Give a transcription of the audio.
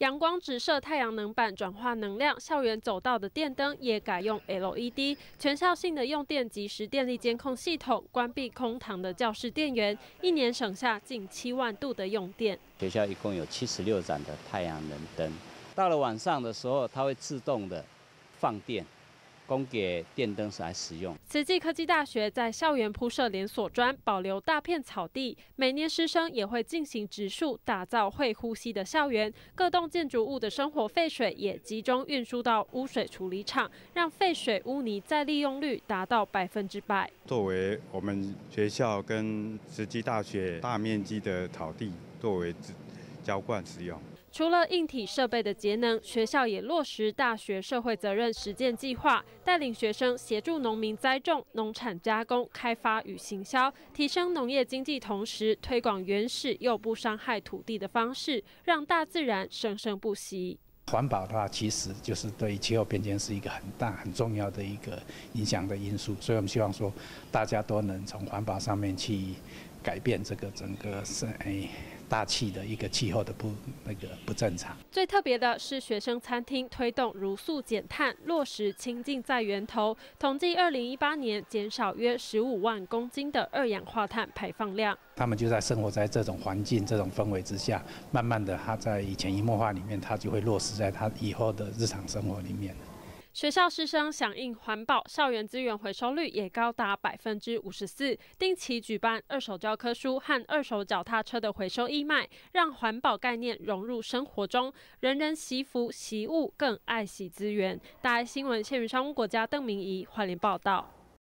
阳光直射太阳能板转化能量，校园走道的电灯也改用 LED， 全校性的用电即时电力监控系统，关闭空堂的教室电源，1年省下近7万度的用电。 学校一共有76盏的太阳能灯，到了晚上的时候，它会自动的放电，供给电灯来使用。 慈济科技大学在校园铺设连锁砖，保留大片草地，每年师生也会进行植树，打造会呼吸的校园。各栋建筑物的生活废水也集中运输到污水处理厂，让废水污泥再利用率达到100%。 作为我们学校跟慈济大学大面积的草地作为浇灌使用。 除了硬体设备的节能，学校也落实大学社会责任实践计划，带领学生协助农民栽种、农产加工、开发与行销，提升农业经济，同时推广原始又不伤害土地的方式，让大自然生生不息。 环保的话，其实就是对气候变迁是一个很大、很重要的一个影响的因素，所以我们希望说，大家都能从环保上面去改变这个整个大气的一个气候的不正常。 最特别的是，学生餐厅推动茹素减碳，落实清净在源头。统计2018年减少约15万公斤的2氧化碳排放量。 他们就在生活在这种环境、这种氛围之下，慢慢的，他在潜移默化里面，他就会落实在他以后的日常生活里面。 学校师生响应环保，校园资源回收率也高达54%。定期举办2手教科书和2手脚踏车的回收义卖，让环保概念融入生活中，人人惜福惜物，更爱惜资源。大爱新闻谢云商务国家邓明仪花莲报道。